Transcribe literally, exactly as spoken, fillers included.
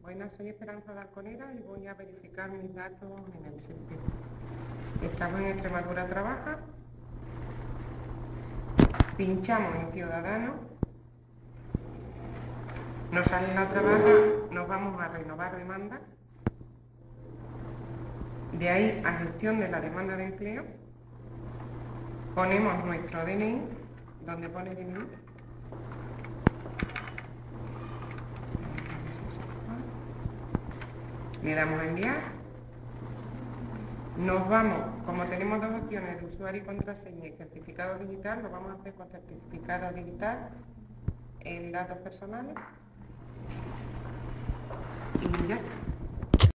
Buenas, soy Esperanza de Alconera y voy a verificar mis datos en el SEPE. Estamos en Extremadura Trabaja, pinchamos en Ciudadanos, nos sale la otra barra, nos vamos a renovar demanda, de ahí a gestión de la demanda de empleo, ponemos nuestro D N I, donde pone D N I, le damos a enviar, nos vamos, como tenemos dos opciones de usuario y contraseña y certificado digital, lo vamos a hacer con certificado digital en datos personales y ya está.